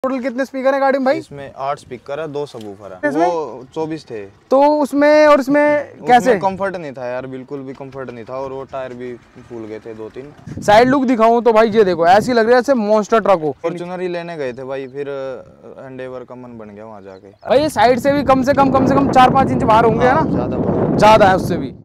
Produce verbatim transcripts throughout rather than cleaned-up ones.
Total कितने speaker है गाड़ी में भाई? इसमें आठ स्पीकर है, दो सबवूफर है। वो चौबीस थे। तो उसमें और इसमें कैसे? कंफर्ट नहीं था यार, बिल्कुल भी कंफर्ट नहीं था और वो टायर भी फूल गए थे दो तीन। साइड लुक दिखाऊं तो भाई ये देखो, ऐसी लग रही है जैसे मॉन्स्टर ट्रक हो। फॉर्च्यूनर ही लेने गए थे भाई, फिर एंडेवर का मन बन गया वहाँ जाके। भाई ये साइड से भी कम से कम कम से कम चार पाँच इंच बाहर होंगे, है ना? ज्यादा ज्यादा है उससे भी।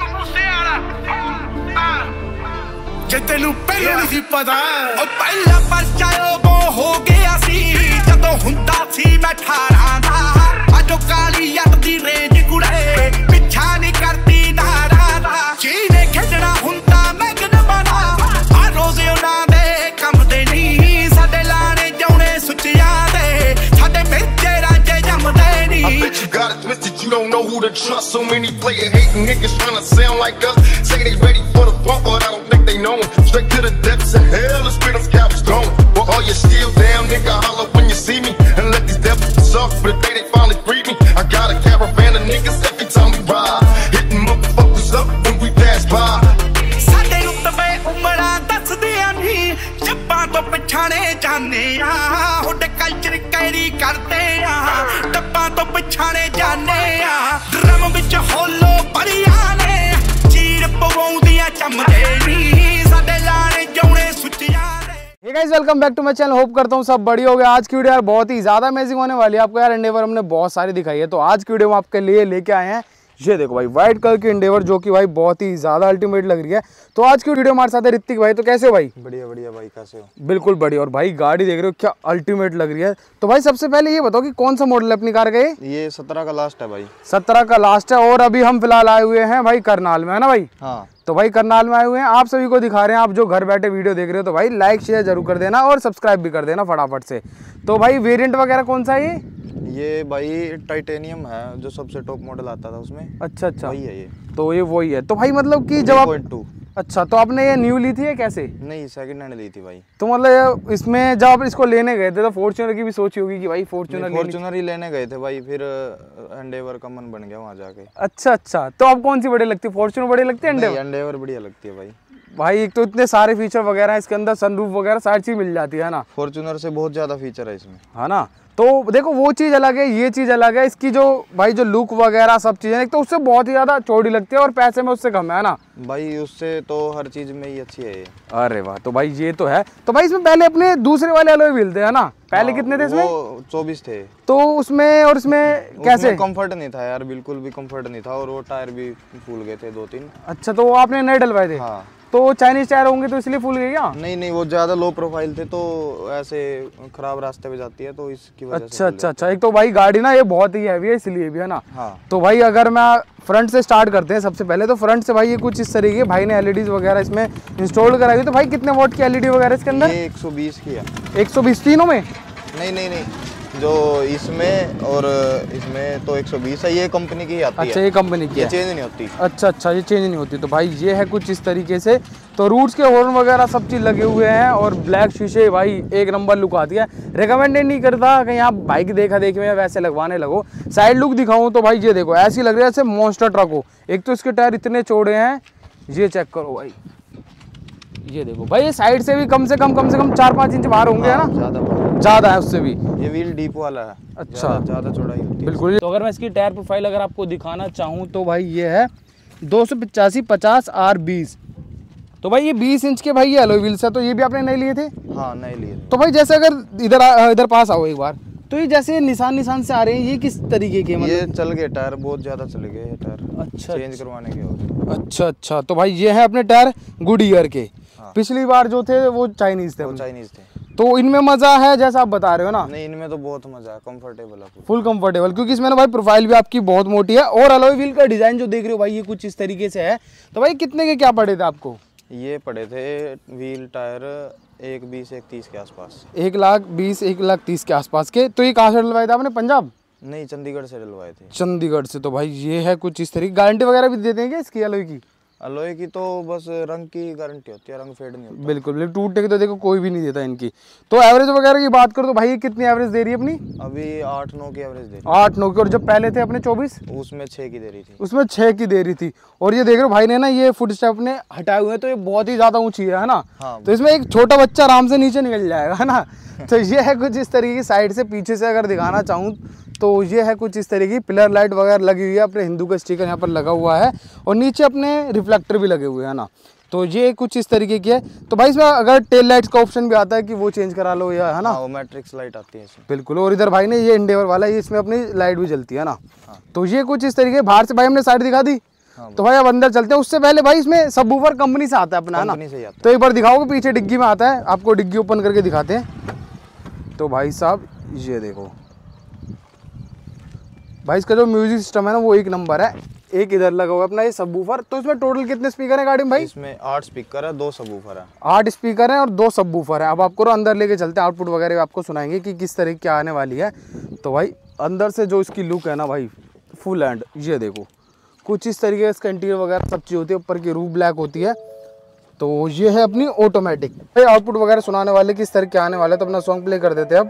ਜੇ ਤੈਨੂੰ ਪਹਿਲਾਂ ਨਹੀਂ ਸੀ ਪਤਾ ਉਹ ਪਹਿਲਾ ਪਰਚਾ ਉਹ ਹੋ ਗਿਆ ਸੀ ਜਦੋਂ ਹੁੰਦਾ ਸੀ ਮੈਂ ਅਠਾਰਾਂ ਦਾ ਅਜੋ ਕਾਲੀ ਯੱਟ ਦੀ ਰੇਂਜ ਕੁੜੇ ਪਿੱਛਾ ਨਹੀਂ ਕਰਦੀ ਨਾਰਾ ਦਾ ਜੀਨੇ ਖੇਡਣਾ ਹੁੰਦਾ ਮੈਂ ਕਿਨ ਬਣਾ ਆ ਰੋਜ਼ ਉਹਨਾਂ ਦੇ ਕੰਮ ਦੇ ਨਹੀਂ ਸਾਡੇ ਲਾਣੇ ਜਾਉਣੇ ਸੁੱਚਿਆਂ ਦੇ ਸਾਡੇ ਮਿਰਚੇ ਰਾਜੇ ਜੰਮਦੇ ਨਹੀਂ I bet you got it twisted, you don't know who to trust. So many player hating niggas trying to sound like us. Say they ready for the bump, but I don't think they know. Straight to the depths of hell, the spirit of scalps gone. Well, all you still down, nigga, holler when you see me. And let these devils suffer for the day they finally free me. I got a caravan of niggas every time we ride. Hitting motherfuckers up when we pass by. ਸਾਡੇ ਉੱਤੇ ਉਮਰਾਂ ਦੱਸਦੀਆਂ ਨਹੀਂ ਜੱਬਾਂ ਤੋਂ ਪਛਾਣੇ ਜਾਂਦੇ ਆ hood culture carry ਕਰਦੇ ਆ ਡੱਬਾਂ ਤੋਂ ਪਛਾਣੇ ਜਾਂਦੇ ਆ ਡਰਮ ਵਿੱਚ ਹੋਲੋ ਭਰੀਆਂ ਨੇ ਚੀਰ ਪਵਾਉਂਦੀਆਂ ਚੰਮਦੇ ਨਹੀਂ ਸਾਡੇ ਲਾਣੇ ਜਾਉਣੇ ਸੁੱਚਿਆਂ Hey guys, welcome back to my channel. Hope करता हूँ सब बढ़िया हो गया। आज की वीडियो यार बहुत ही ज़्यादा अमेजिंग होने वाली है। आपको यार एंडेवर हमने बहुत सारी दिखाई है, तो आज की वीडियो में आपके लिए लेके आए हैं ये देखो भाई व्हाइट कलर की एंडेवर, जो कि भाई बहुत ही ज़्यादा अल्टीमेट लग रही है। तो आज की वीडियो हमारे साथ है ऋतिक भाई। तो कैसे हो भाई? बढ़िया बढ़िया भाई, कैसे हो? बिल्कुल बढ़िया। और भाई गाड़ी देख रहे हो क्या अल्टीमेट लग रही है। तो भाई सबसे पहले ये बताओ कि कौन सा मॉडल है अपनी कार का? ये सत्रह का लास्ट है भाई। सत्रह का लास्ट है। और अभी हम फिलहाल आए हुए हैं भाई करनाल में, है ना भाई? हाँ। तो भाई करनाल में आए हुए हैं, आप सभी को दिखा रहे हैं। आप जो घर बैठे वीडियो देख रहे हो तो भाई लाइक शेयर जरूर कर देना और सब्सक्राइब भी कर देना फटाफट से। तो भाई वेरिएंट वगैरह कौन सा है ये? ये भाई टाइटेनियम है, जो सबसे टॉप मॉडल आता था उसमें। अच्छा अच्छा, वही है ये। तो ये वही है। तो भाई मतलब कि जब आप अच्छा, तो आपने ये न्यू ली थी या कैसे? नहीं, सेकंड हैंड ली थी भाई। तो मतलब इसमें जब आप इसको लेने गए थे तो फॉर्च्यूनर की भी सोची होगी कि भाई फॉर्च्यूनर फॉर्च्यूनर ही लेने गए थे भाई, फिर एंडेवर का मन बन गया वहाँ जाके। अच्छा अच्छा, तो आप कौन सी बड़ी लगती है, फॉर्च्यूनर बड़ी लगती है एंडेवर? एंडेवर बढ़िया लगती है भाई। भाई एक तो इतने सारे फीचर वगैरह है इसके अंदर, सनरूफ वगैरह सारी चीज मिल जाती है ना। फॉर्च्यूनर से बहुत ज्यादा फीचर है इसमें, है ना। तो देखो वो चीज़ अलग है, ये चीज़ अलग है। इसकी जो भाई जो लुक वगैरह सब चीज़ें, एक तो उससे बहुत ही ज़्यादा चौड़ी लगती है और पैसे में उससे कम है ना भाई। उससे तो हर चीज़ में ही अच्छी है ये। अरे वाह, तो भाई ये तो है। तो भाई इसमें पहले अपने दूसरे वाले अलॉय व्हील थे, है ना? पहले हाँ, कितने थे इसमें? वो चौबीस थे। तो उसमें और इसमें कैसे? कंफर्ट नहीं था यार, बिल्कुल भी कंफर्ट नहीं था और वो टायर भी फूल गए थे दो तीन। अच्छा, तो आपने नए डलवाए थे? हाँ। तो चाइनीज टायर होंगे तो इसलिए फूल गए क्या? नहीं नहीं, वो ज्यादा लो प्रोफाइल थे तो ऐसे खराब रास्ते पे जाती है तो इसकी वजह अच्छा से। अच्छा अच्छा, एक तो भाई गाड़ी ना ये बहुत ही हैवी है इसलिए भी, है ना? हाँ। तो भाई अगर मैं फ्रंट से स्टार्ट करते हैं सबसे पहले, तो फ्रंट से भाई ये कुछ इस तरीके भाई ने एलईडीज वगैरह इसमें इंस्टॉल कराई हुई। तो भाई कितने वोट की एलईडी वगैरह इसके अंदर? ये एक सौ बीस की है। एक सौ बीस तीनों में? नहीं नहीं नहीं, जो इसमें और इसमें तो एक सौ बीस है। ये कंपनी की आती है। अच्छा, ये कंपनी की ये है, चेंज नहीं होती। अच्छा अच्छा, ये चेंज नहीं होती। तो भाई ये है कुछ इस तरीके से। तो रूट्स के हॉर्न वगैरह सब चीज़ लगे हुए हैं और ब्लैक शीशे, भाई एक नंबर लुक आती है। रिकमेंडेड नहीं करता कहीं आप बाइक देखा देखी में वैसे लगवाने लगो। साइड लुक दिखाऊं तो भाई ये देखो, ऐसी लग रही है जैसे मॉन्स्टर ट्रक हो। एक तो इसके टायर इतने चौड़े हैं, ये चेक करो भाई, ये देखो भाई। ये साइड से भी कम से कम कम से कम चार पाँच इंच बाहर होंगे, है ना? ज्यादा ज़्यादा है उससे भी। ये व्हील डीप वाला है। अच्छा, ज़्यादा चौड़ाई होती है बिल्कुल। तो अगर मैं इसकी टायर प्रोफाइल अगर आपको दिखाना चाहूँ तो भाई ये है दो सौ पचासी पचास आर बीस। तो भाई ये बीस इंच के भाई ये एलॉय व्हील्स है। तो ये भी आपने नए लिए थे? हाँ, नए लिए। तो भाई जैसे अगर इधर इधर पास आओ एक बार, तो ये जैसे निशान निशान से आ रहे हैं, ये किस तरीके के? मतलब ये चल गए टायर, बहुत ज्यादा चले गए ये टायर। अच्छा, चेंज करवाने के हो। अच्छा अच्छा, तो भाई ये है अपने टायर गुड ईयर के। हाँ। पिछली बार जो थे वो चाइनीज थे। वो चाइनीज थे। तो इनमें मजा है जैसा आप बता रहे हो ना? नहीं, इनमें तो बहुत मजा है, कंफर्टेबल है, फुल कंफर्टेबल। क्योंकि इसमें ना भाई प्रोफाइल भी आपकी बहुत मोटी है और अलॉय व्हील का डिजाइन जो देख रहे हो भाई ये कुछ इस तरीके से है। तो भाई कितने के क्या पड़े थे आपको? ये पड़े थे व्हील टायर एक बीस एक तीस के आसपास। एक लाख बीस एक लाख तीस के आसपास के। तो ये कहाँ से डलवाए थे आपने? पंजाब? नहीं, चंडीगढ़ से डलवाए थे। चंडीगढ़ से। तो भाई ये है कुछ इस तरीके। गारंटी वगैरह भी देते हैं क्या इसकी अलॉय की? अलॉय की तो बस रंग की गारंटी होती है, रंग फेड नहीं होता। बिल्कुल बिल्कुल, टूटने की तो देखो कोई भी नहीं देता इनकी। तो एवरेज वगैरह की बात करो तो भाई कितनी एवरेज दे रही है अपनी? अभी आठ नौ की एवरेज दे रही आठ नौ की। और जब पहले थे अपने चौबीस, है, उसमें छः की दे रही थी। उसमें छः की दे रही थी। और ये देख रहे हो भाई ने ना ये फुट स्टेप ने हटाए हुए हैं, तो ये बहुत ही ज्यादा ऊंची है ना। हाँ। तो इसमें एक छोटा बच्चा आराम से नीचे निकल जाएगा, है ना। तो ये है कुछ इस तरीके की, साइड से पीछे से अगर दिखाना चाहूँ तो ये है कुछ इस तरीके की पिलर लाइट वगैरह लगी हुई है, अपने हिंदू का स्टिकर यहाँ पर लगा हुआ है और नीचे अपने रिफ्लेक्टर भी लगे हुए हैं ना। तो ये कुछ इस तरीके की है। तो भाई इसमें अगर टेल लाइट्स का ऑप्शन भी आता है कि वो चेंज करा लो या, है ना। हाँ, वो मैट्रिक्स लाइट आती है इसमें। बिल्कुल। और इधर भाई ने ये इंडेवर वाला है, इसमें अपनी लाइट भी जलती है ना। तो ये कुछ इस तरीके, बाहर से भाई हमने साइड दिखा दी। तो भाई अब अंदर चलते हैं। उससे पहले भाई इसमें सबवूफर कंपनी से आता है अपना, है ना। तो एक बार दिखाओगे, पीछे डिग्गी में आता है, आपको डिग्गी ओपन करके दिखाते हैं। तो भाई साहब ये देखो भाई, इसका जो म्यूजिक सिस्टम है ना वो एक नंबर है। एक इधर लगा हुआ है अपना ये सबवूफर। तो इसमें टोटल कितने स्पीकर है गाड़ी में भाई? इसमें आठ स्पीकर है, दो सबवूफर है। आठ स्पीकर है और दो सबवूफर है। अब आपको अंदर लेके चलते हैं, आउटपुट वगैरह आपको सुनाएंगे कि किस तरह की आने वाली है। तो भाई अंदर से जो इसकी लुक है ना भाई, फुल एंड ये देखो कुछ इस तरीके का इसका इंटीरियर वगैरह सब चीज़ होती है। ऊपर की रूफ ब्लैक होती है। तो ये है अपनी ऑटोमेटिक। भाई आउटपुट वगैरह सुनाने वाले किस तरह के आने वाले, तो अपना सॉन्ग प्ले कर देते हैं अब।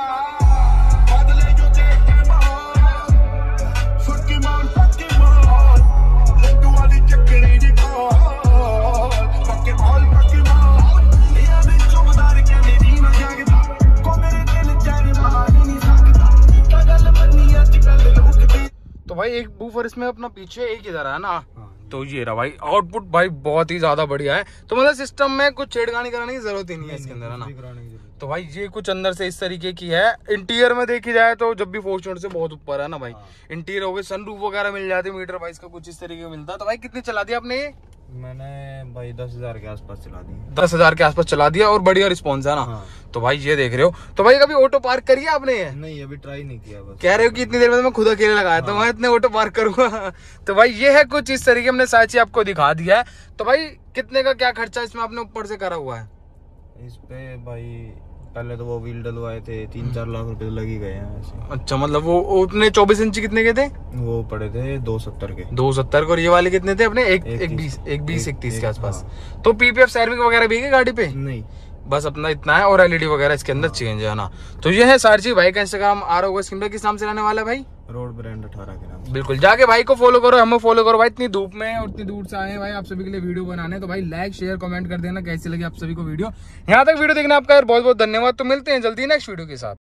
तो भाई एक बूफर इसमें अपना पीछे, एक इधर है ना। तो ये रहा भाई आउटपुट, भाई बहुत ही ज्यादा बढ़िया है। तो मतलब सिस्टम में कुछ छेड़खानी कराने की जरूरत ही नहीं है इसके अंदर, है ना। तो भाई ये कुछ अंदर से इस तरीके की है। इंटीरियर में देखी जाए तो जब भी फॉर्च्यूनर से बहुत ऊपर है ना भाई। इंटीरियर हो गए, सनरूफ वगैरह मिल जाती है, मीटर भाई इसका कुछ इस तरीके का मिलता है। तो भाई कितनी चला दिया आपने ये? मैंने भाई दस हजार के आसपास चला दी। दस हजार के आसपास चला दिया और बढ़िया रिस्पॉन्स है ना। हाँ। तो भाई ये देख रहे हो। तो भाई कभी ऑटो पार्क करिए आपने? ये नहीं, अभी ट्राई नहीं किया। बस कह रहे हो कि इतनी देर में मैं खुद अकेले लगाया, तो मैं इतने ऑटो पार्क करूंगा। तो भाई ये है कुछ इस तरीके, हमने सारी चीज आपको दिखा दिया है। तो भाई कितने का क्या खर्चा इसमें आपने ऊपर से करा हुआ है? इस पे भाई पहले तो वो व्हील डलवाए थे, तीन चार लाख रुपए लग ही गए हैं ऐसे। अच्छा, मतलब वो उतने चौबीस इंची कितने के थे? वो पड़े थे दो सत्तर के। दो सत्तर के। और ये वाले कितने थे अपने? एक एक बीस एक बीस इकतीस के आसपास। तो पीपीएफ सर्विस वगैरह भी है गाड़ी पे? नहीं, बस अपना इतना है। और एलईडी वगैरह इसके अंदर चेंज है ना। तो ये है सारी चीज। भाई का इंस्टाग्राम आ रहा होगा स्क्रीन पे, किस नाम से रहने वाला है भाई? रोड ब्रांड अठारह के नाम। बिल्कुल, जाके भाई को फॉलो करो, हमें फॉलो करो। भाई इतनी धूप में और इतनी दूर से आए हैं भाई आप सभी के लिए वीडियो बनाने। तो भाई लाइक शेयर कमेंट कर देना कैसी लगी आप सभी को वीडियो। यहाँ तक वीडियो देखना आपका बहुत बहुत धन्यवाद। तो मिलते हैं जल्दी नेक्स्ट वीडियो के साथ।